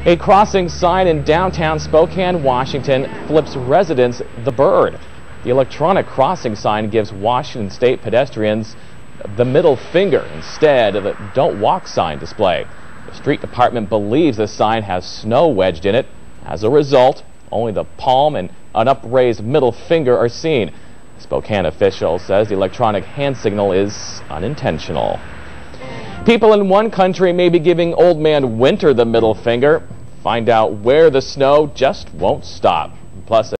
A crossing sign in downtown Spokane, Washington flips residents the bird. The electronic crossing sign gives Washington State pedestrians the middle finger instead of a "Don't Walk" sign display. The street department believes the sign has snow wedged in it. As a result, only the palm and an upraised middle finger are seen. A Spokane official says the electronic hand signal is unintentional. People in one country may be giving Old Man Winter the middle finger. Find out where the snow just won't stop. Plus,